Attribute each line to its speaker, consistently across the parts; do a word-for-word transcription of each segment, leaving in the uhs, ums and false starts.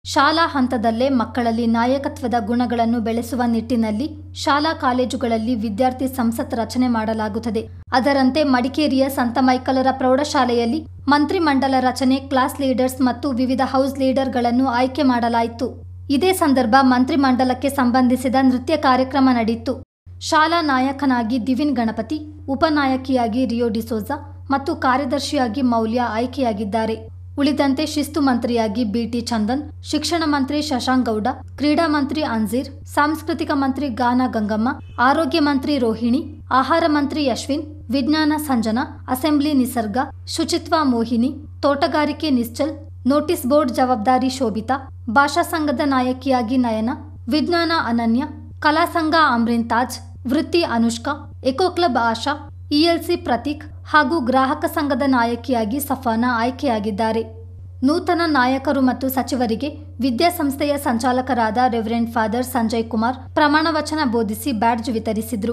Speaker 1: ಶಾಲಾ ಹಂತದಲ್ಲೇ ಮಕ್ಕಳಲ್ಲಿ ನಾಯಕತ್ವದ ಗುಣಗಳನ್ನು ಬೆಳೆಸುವ ನಿಟ್ಟಿನಲ್ಲಿ ಶಾಲಾ ಕಾಲೇಜುಗಳಲ್ಲಿ ವಿದ್ಯಾರ್ಥಿ ಸಂಸತ್ ರಚನೆ ಮಾಡಲಾಗುತ್ತದೆ. ಅದರಂತೆ ಮಡಿಕೇರಿಯ ಸಂತ ಮೈಕಲರ ಪ್ರೌಢಶಾಲೆಯಲ್ಲಿ ಮಂತ್ರಿಮಂಡಲ ರಚನೆ, ಕ್ಲಾಸ್ ಲೀಡರ್ಸ್ ಮತ್ತು ವಿವಿಧ ಹೌಸ್ ಲೀಡರ್ಗಳನ್ನು ಆಯ್ಕೆ ಮಾಡಲಾಯಿತು. ಇದೇ ಸಂದರ್ಭ ಮಂತ್ರಿಮಂಡಲಕ್ಕೆ ಸಂಬಂಧಿಸಿದ ನೃತ್ಯ ಕಾರ್ಯಕ್ರಮ ನಡೆಯಿತು. ಶಾಲಾ ನಾಯಕನಾಗಿ ದಿವಿನ್ ಗಣಪತಿ, ಉಪನಾಯಕಿಯಾಗಿ ರಿಯೋ ಡಿಸೋಜಾ ಮತ್ತು ಕಾರ್ಯದರ್ಶಿಯಾಗಿ ಮೌಲ್ಯ ಆಯ್ಕೆಯಾಗಿದ್ದಾರೆ. ಉಳಿದಂತೆ ಶಿಸ್ತು ಮಂತ್ರಿಯಾಗಿ ಬಿಟಿ ಚಂದನ್, ಶಿಕ್ಷಣ ಮಂತ್ರಿ ಶಶಾಂಕ್ ಗೌಡ, ಕ್ರೀಡಾ ಮಂತ್ರಿ ಅನ್ಜೀರ್, ಸಾಂಸ್ಕೃತಿಕ ಮಂತ್ರಿ ಗಾನ ಗಂಗಮ್ಮ, ಆರೋಗ್ಯ ಮಂತ್ರಿ ರೋಹಿಣಿ, ಆಹಾರ ಮಂತ್ರಿ ಅಶ್ವಿನ್, ವಿಜ್ಞಾನ ಸಂಜನಾ, ಅಸೆಂಬ್ಲಿ ನಿಸರ್ಗ, ಶುಚಿತ್ವ ಮೋಹಿನಿ, ತೋಟಗಾರಿಕೆ ನಿಶ್ಚಲ್, ನೋಟಿಸ್ ಬೋರ್ಡ್ ಜವಾಬ್ದಾರಿ ಶೋಭಿತಾ, ಭಾಷಾ ಸಂಘದ ನಾಯಕಿಯಾಗಿ ನಯನ, ವಿಜ್ಞಾನ ಅನನ್ಯ, ಕಲಾ ಸಂಘ ಅಮ್ರಿನ್ ತಾಜ್, ವೃತ್ತಿ Anushka, eco club Asha, ELC Prateek ಹಾಗೂ ಗ್ರಾಹಕ ಸಂಘದ ನಾಯಕಿಯಾಗಿ ಸಫಾನಾ ಆಯ್ಕೆಯಾಗಿದ್ದಾರೆ. ನೂತನ ನಾಯಕರು ಮತ್ತು ಸಚಿವರಿಗೆ ವಿದ್ಯಾಸಂಸ್ಥೆಯ ಸಂಚಾಲಕರಾದ ರೆವರೆಂಡ್ ಫಾದರ್ ಸಂಜಯ್ ಕುಮಾರ್ ಪ್ರಮಾಣ ವಚನ ಬೋಧಿಸಿ ಬ್ಯಾಡ್ಜ್ ವಿತರಿಸಿದರು.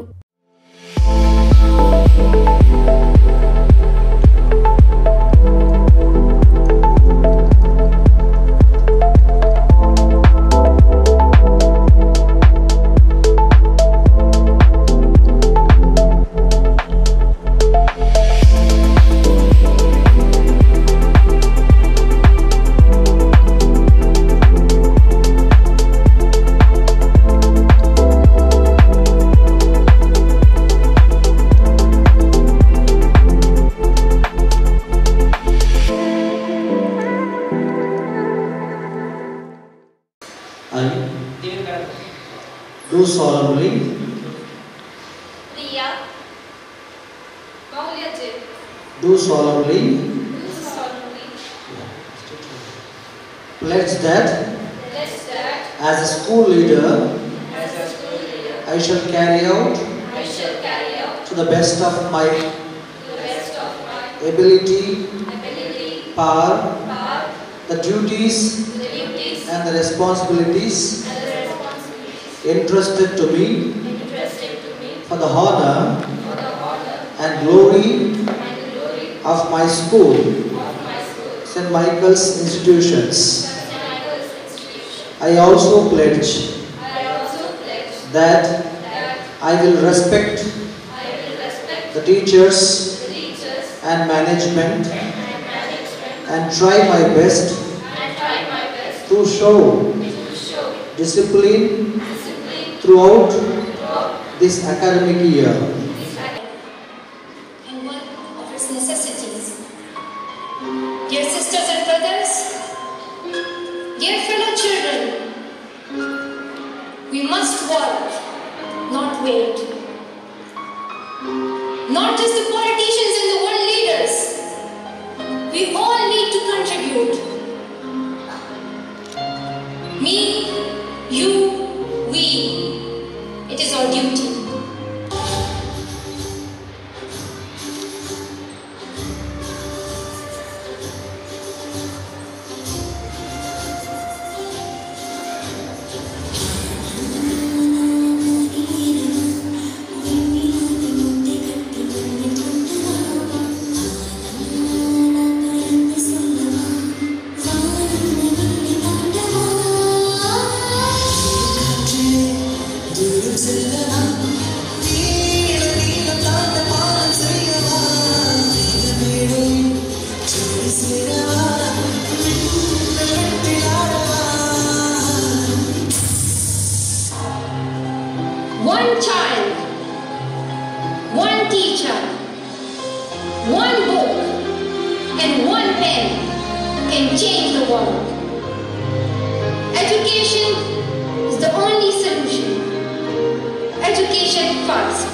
Speaker 2: Do solemnly
Speaker 3: Priya Maulya ji
Speaker 2: do solemnly
Speaker 3: do solemnly
Speaker 2: pledge that
Speaker 3: pledge that
Speaker 2: as a school leader
Speaker 3: as a school leader
Speaker 2: I shall carry out
Speaker 3: I shall carry out
Speaker 2: to the best of my
Speaker 3: to the best of my
Speaker 2: ability,
Speaker 3: ability,
Speaker 2: power,
Speaker 3: power,
Speaker 2: the duties
Speaker 3: the duties
Speaker 2: and the responsibilities
Speaker 3: and the responsibilities
Speaker 2: entrusted to me
Speaker 3: entrusted to me
Speaker 2: for the honor
Speaker 3: for the honor
Speaker 2: and glory
Speaker 3: and glory
Speaker 2: of my school,
Speaker 3: of my school,
Speaker 2: Saint Michael's Institutions.
Speaker 3: Saint Michael's Institution.
Speaker 2: I also pledge
Speaker 3: I also pledge
Speaker 2: that
Speaker 3: that
Speaker 2: I will respect
Speaker 3: I will respect
Speaker 2: the teachers
Speaker 3: the teachers
Speaker 2: and management
Speaker 3: and management
Speaker 2: and try my best
Speaker 3: and try my best
Speaker 2: to show
Speaker 3: to show
Speaker 2: discipline
Speaker 3: discipline
Speaker 2: throughout
Speaker 3: throughout
Speaker 2: this academic year.
Speaker 3: this academy
Speaker 4: and one of its necessities. Dear sisters and brothers, dear fellow children, we must work, not wait. Not just the politicians and the world leaders, we all need to contribute. Me, you, we. It is our duty. One child, one teacher, one book, and one pen can change the world. Education is the only solution. Education first.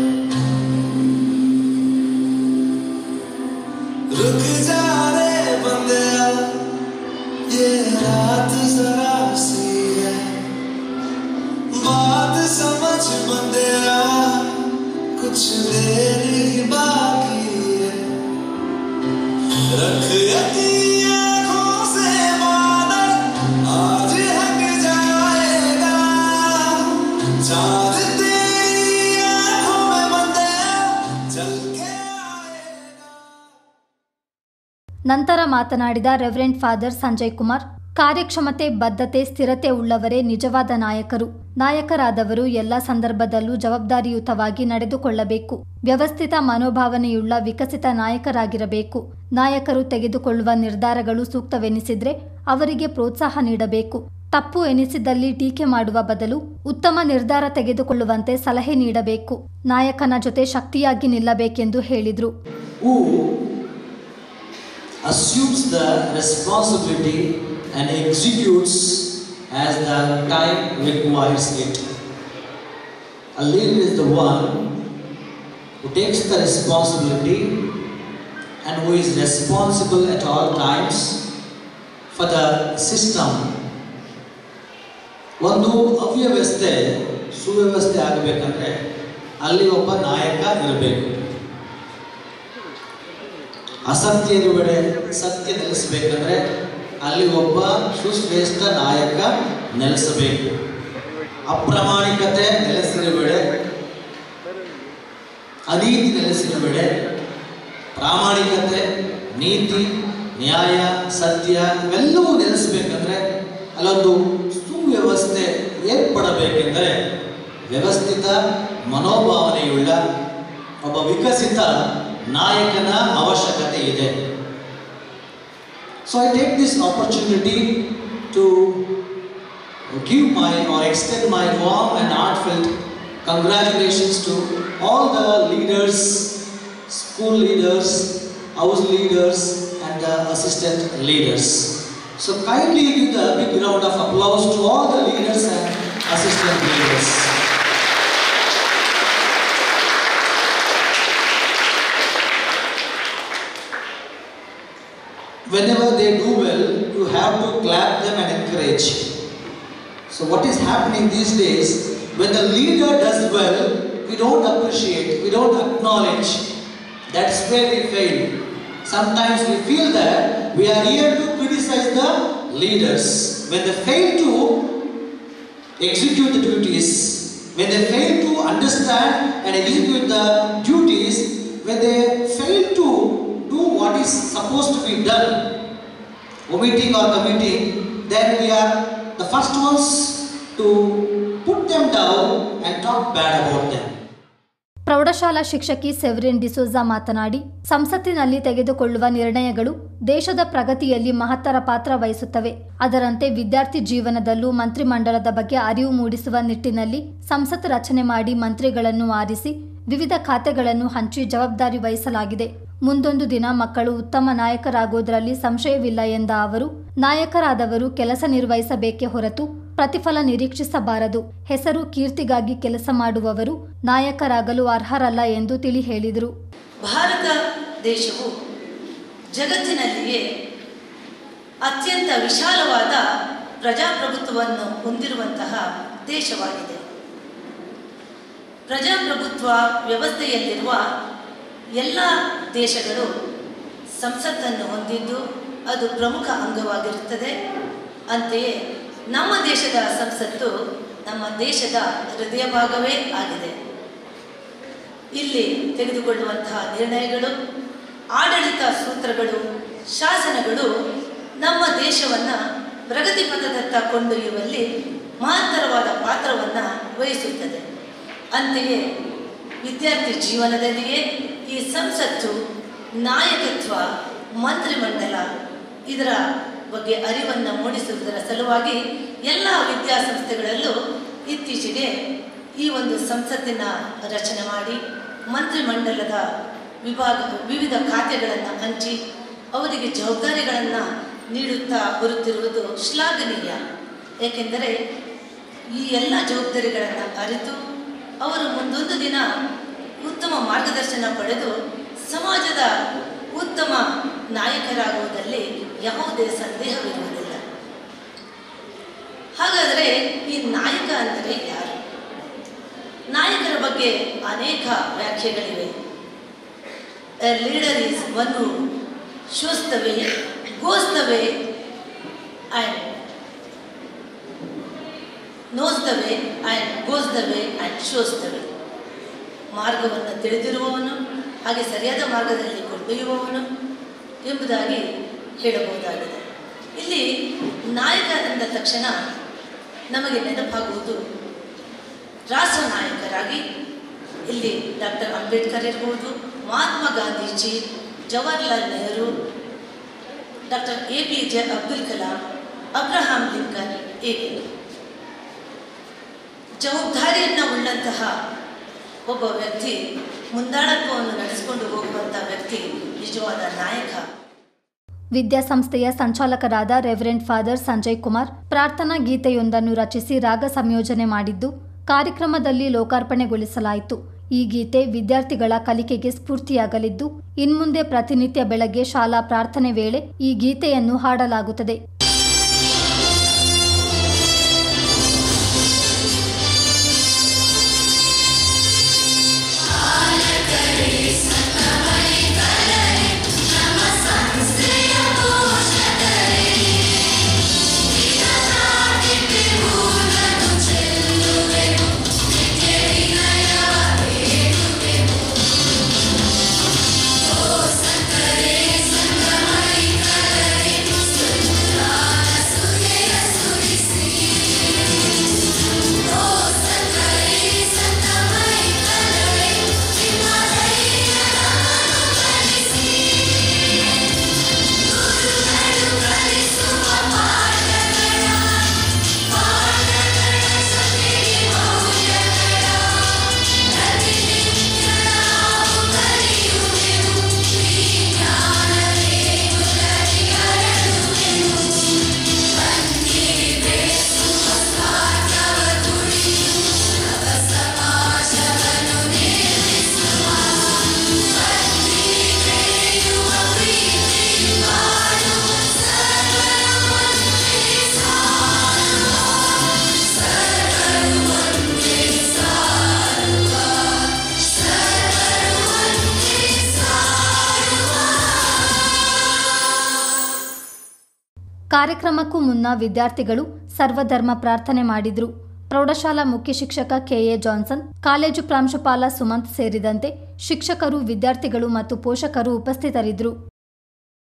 Speaker 5: रुक जा रे रात जरा सी है बात समझ बंदिया कुछ देर ही बाकी है रख यकीन आँखों से बादल आज हट जाएगा चाँद तेरी आँखों में बंदिया चल के आएगा।
Speaker 1: ನಂತರ ಮಾತನಾಡಿದ ರೆವರೆಂಡ್ ಫಾದರ್ ಸಂಜಯ್ ಕುಮಾರ್, ಕಾರ್ಯಕ್ಷಮತೆ, ಬದ್ಧತೆ, ಸ್ಥಿರತೆ ಉಳ್ಳವರೇ ನಿಜವಾದ ನಾಯಕರು. ನಾಯಕರಾದವರು ಎಲ್ಲ ಸಂದರ್ಭದಲ್ಲೂ ಜವಾಬ್ದಾರಿಯುತವಾಗಿ ನಡೆದುಕೊಳ್ಳಬೇಕು. ವ್ಯವಸ್ಥಿತ ಮನೋಭಾವನೆಯುಳ್ಳ ವಿಕಸಿತ ನಾಯಕರಾಗಿರಬೇಕು. ನಾಯಕರು ತೆಗೆದುಕೊಳ್ಳುವ ನಿರ್ಧಾರಗಳು ಸೂಕ್ತವೆನಿಸಿದ್ರೆ ಅವರಿಗೆ ಪ್ರೋತ್ಸಾಹ ನೀಡಬೇಕು. ತಪ್ಪು ಎನಿಸಿದಲ್ಲಿ ಟೀಕೆ ಮಾಡುವ ಬದಲು ಉತ್ತಮ ನಿರ್ಧಾರ ತೆಗೆದುಕೊಳ್ಳುವಂತೆ ಸಲಹೆ ನೀಡಬೇಕು. ನಾಯಕನ ಜೊತೆ ಶಕ್ತಿಯಾಗಿ ನಿಲ್ಲಬೇಕೆಂದು ಹೇಳಿದರು.
Speaker 6: assumes the responsibility and executes as the time requires it. A leader is the one who takes the responsibility and who is responsible at all times for the system. ಒಂದು ಅವ್ಯವಸ್ಥೆ ಸುವ್ಯವಸ್ಥೆ ಆಗಬೇಕಂದ್ರೆ ಅಲ್ಲಿ ಒಬ್ಬ ನಾಯಕ ಇರಬೇಕು. ಅಸತ್ಯ ಇರುವೆಡೆ ಸತ್ಯ ನೆಲೆಸಬೇಕಂದ್ರೆ ಅಲ್ಲಿ ಒಬ್ಬ ಸುಶ್ರೇಷ್ಠ ನಾಯಕ ನೆಲೆಸಬೇಕು. ಅಪ್ರಾಮಾಣಿಕತೆ ನೆಲೆಸಿರುವೆಡೆ, ಅನೀತಿ ನೆಲೆಸಿರುವೆಡೆ ಪ್ರಾಮಾಣಿಕತೆ, ನೀತಿ, ನ್ಯಾಯ, ಸತ್ಯ ಇವೆಲ್ಲವೂ ನೆಲೆಸಬೇಕಂದ್ರೆ ಅಲ್ಲೊಂದು ಸುವ್ಯವಸ್ಥೆ ಏರ್ಪಡಬೇಕೆಂದರೆ ವ್ಯವಸ್ಥಿತ ಮನೋಭಾವನೆಯುಳ್ಳ ಒಬ್ಬ ವಿಕಸಿತ ನಾಯಕನ ಅವಶ್ಯಕತೆ ಇದೆ. So I take this opportunity to give my or extend my warm and heartfelt congratulations to all the leaders, school leaders, house leaders and the assistant leaders. So kindly give a big round of applause to all the leaders and assistant leaders. Whenever they do well, you have to clap them and encourage. So what is happening these days, when the leader does well, we don't appreciate, we don't acknowledge. That's where we fail. Sometimes we feel that we are here to criticize the leaders. When they fail to execute the duties, when they fail to understand and execute the duties, when they fail to do what is supposed to be done, omitting or committing, then we are the first ones to put them down and talk bad about them.
Speaker 1: ಪ್ರೌಢಶಾಲಾ ಶಿಕ್ಷಕಿ Severin D'Souza ಮಾತನಾಡಿ, ಸಂಸತ್ತಿನಲ್ಲಿ ತೆಗೆದುಕೊಳ್ಳುವ ನಿರ್ಣಯಗಳು ದೇಶದ ಪ್ರಗತಿಯಲ್ಲಿ ಮಹತ್ತರ ಪಾತ್ರ ವಹಿಸುತ್ತವೆ. ಅದರಂತೆ ವಿದ್ಯಾರ್ಥಿ ಜೀವನದಲ್ಲೂ ಮಂತ್ರಿಮಂಡಲದ ಬಗ್ಗೆ ಅರಿವು ಮೂಡಿಸುವ ನಿಟ್ಟಿನಲ್ಲಿ ಸಂಸತ್ ರಚನೆ ಮಾಡಿ ಮಂತ್ರಿಗಳನ್ನು ಆರಿಸಿ ವಿವಿಧ ಖಾತೆಗಳನ್ನು ಹಂಚಿ ಜವಾಬ್ದಾರಿ ವಹಿಸಲಾಗಿದೆ. ಮುಂದೊಂದು ದಿನ ಮಕ್ಕಳು ಉತ್ತಮ ನಾಯಕರಾಗುವುದರಲ್ಲಿ ಸಂಶಯವಿಲ್ಲ ಎಂದ ಅವರು, ನಾಯಕರಾದವರು ಕೆಲಸ ನಿರ್ವಹಿಸಬೇಕೇ ಹೊರತು ಪ್ರತಿಫಲ ನಿರೀಕ್ಷಿಸಬಾರದು. ಹೆಸರು ಕೀರ್ತಿಗಾಗಿ ಕೆಲಸ ಮಾಡುವವರು ನಾಯಕರಾಗಲು ಅರ್ಹರಲ್ಲ ಎಂದು ತಿಳಿ ಹೇಳಿದರು.
Speaker 7: ಭಾರತ ದೇಶವು ಜಗತ್ತಿನಲ್ಲಿಯೇ ಅತ್ಯಂತ ವಿಶಾಲವಾದ ಪ್ರಜಾಪ್ರಭುತ್ವವನ್ನು ಹೊಂದಿರುವಂತಹ ದೇಶವಾಗಿದೆ. ಪ್ರಜಾಪ್ರಭುತ್ವ ವ್ಯವಸ್ಥೆಯಲ್ಲಿರುವ ಎಲ್ಲ ದೇಶಗಳು ಸಂಸತ್ತನ್ನು ಹೊಂದಿದ್ದು ಅದು ಪ್ರಮುಖ ಅಂಗವಾಗಿರುತ್ತದೆ. ಅಂತೆಯೇ ನಮ್ಮ ದೇಶದ ಸಂಸತ್ತು ನಮ್ಮ ದೇಶದ ಹೃದಯ ಭಾಗವೇ ಆಗಿದೆ. ಇಲ್ಲಿ ತೆಗೆದುಕೊಳ್ಳುವಂತಹ ನಿರ್ಣಯಗಳು, ಆಡಳಿತ ಸೂತ್ರಗಳು, ಶಾಸನಗಳು ನಮ್ಮ ದೇಶವನ್ನು ಪ್ರಗತಿ ಪಥದತ್ತ ಕೊಂಡೊಯ್ಯುವಲ್ಲಿ ಮಹತ್ತರವಾದ ಪಾತ್ರವನ್ನು ವಹಿಸುತ್ತದೆ. ಅಂತೆಯೇ ವಿದ್ಯಾರ್ಥಿ ಜೀವನದಲ್ಲಿಯೇ ಈ ಸಂಸತ್ತು, ನಾಯಕತ್ವ, ಮಂತ್ರಿಮಂಡಲ ಇದರ ಬಗ್ಗೆ ಅರಿವನ್ನು ಮೂಡಿಸುವುದರ ಸಲುವಾಗಿ ಎಲ್ಲ ವಿದ್ಯಾಸಂಸ್ಥೆಗಳಲ್ಲೂ ಇತ್ತೀಚೆಗೆ ಈ ಒಂದು ಸಂಸತ್ತಿನ ರಚನೆ ಮಾಡಿ ಮಂತ್ರಿಮಂಡಲದ ವಿಭಾಗ ವಿವಿಧ ಖಾತೆಗಳನ್ನು ಹಂಚಿ ಅವರಿಗೆ ಜವಾಬ್ದಾರಿಗಳನ್ನು ನೀಡುತ್ತಾ ಬರುತ್ತಿರುವುದು ಶ್ಲಾಘನೀಯ. ಏಕೆಂದರೆ ಈ ಎಲ್ಲ ಜವಾಬ್ದಾರಿಗಳನ್ನು ಅರಿತು ಅವರು ಮುಂದೊಂದು ದಿನ ಉತ್ತಮ ಮಾರ್ಗದರ್ಶನ ಪಡೆದು ಸಮಾಜದ ಉತ್ತಮ ನಾಯಕರಾಗುವುದರಲ್ಲಿ ಯಾವುದೇ ಸಂದೇಹವಿರುವುದಿಲ್ಲ. ಅಂದರೆ ಯಾರು? ನಾಯಕರ ಬಗ್ಗೆ ಅನೇಕ ವ್ಯಾಖ್ಯೆಗಳಿವೆ. A leader is one who shows the way, goes the way and knows the way and goes the way and shows the way. ಮಾರ್ಗವನ್ನು ತಿಳಿದಿರುವವನು, ಹಾಗೆ ಸರಿಯಾದ ಮಾರ್ಗದಲ್ಲಿ ಕೊಂಡೊಯ್ಯುವವನು ಎಂಬುದಾಗಿ ಹೇಳಬಹುದಾಗಿದೆ. ಇಲ್ಲಿ ನಾಯಕ ಎಂದ ತಕ್ಷಣ ನಮಗೆ ನೆನಪಾಗುವುದು ರಾಷ್ಟ್ರ ನಾಯಕರಾಗಿ ಇಲ್ಲಿ ಡಾಕ್ಟರ್ ಅಂಬೇಡ್ಕರ್ ಇರ್ಬೋದು, Mahatma Gandhiji, Jawaharlal Nehru, doctor A P J Abdul Kalam, Abraham Lincoln. ಹೀಗೆ ಜವಾಬ್ದಾರಿಯನ್ನು ಉಳ್ಳಂತಹ ಒಬ್ಬ ವ್ಯಕ್ತಿ, ಮುಂದಾಳತ್ವವನ್ನು ನಡೆಸಿಕೊಂಡು ಹೋಗುವಂಥ ವ್ಯಕ್ತಿ ನಿಜವಾದ ನಾಯಕ.
Speaker 1: ವಿದ್ಯಾಸಂಸ್ಥೆಯ ಸಂಚಾಲಕರಾದ ರೆವರೆಂಡ್ ಫಾದರ್ ಸಂಜಯ್ ಕುಮಾರ್ ಪ್ರಾರ್ಥನಾ ಗೀತೆಯೊಂದನ್ನು ರಚಿಸಿ ರಾಗ ಸಂಯೋಜನೆ ಮಾಡಿದ್ದು ಕಾರ್ಯಕ್ರಮದಲ್ಲಿ ಲೋಕಾರ್ಪಣೆಗೊಳಿಸಲಾಯಿತು. ಈ ಗೀತೆ ವಿದ್ಯಾರ್ಥಿಗಳ ಕಲಿಕೆಗೆ ಸ್ಫೂರ್ತಿಯಾಗಲಿದ್ದು ಇನ್ಮುಂದೆ ಪ್ರತಿನಿತ್ಯ ಬೆಳಗ್ಗೆ ಶಾಲಾ ಪ್ರಾರ್ಥನೆ ವೇಳೆ ಈ ಗೀತೆಯನ್ನು ಹಾಡಲಾಗುತ್ತದೆ. ಕಾರ್ಯಕ್ರಮಕ್ಕೂ ಮುನ್ನ ವಿದ್ಯಾರ್ಥಿಗಳು ಸರ್ವಧರ್ಮ ಪ್ರಾರ್ಥನೆ ಮಾಡಿದ್ರು. ಪ್ರೌಢಶಾಲಾ ಮುಖ್ಯ ಶಿಕ್ಷಕ ಕೆಎ ಜಾನ್ಸನ್, ಕಾಲೇಜು ಪ್ರಾಂಶುಪಾಲ ಸುಮಂತ್ ಸೇರಿದಂತೆ ಶಿಕ್ಷಕರು, ವಿದ್ಯಾರ್ಥಿಗಳು ಮತ್ತು ಪೋಷಕರು ಉಪಸ್ಥಿತರಿದ್ದರು.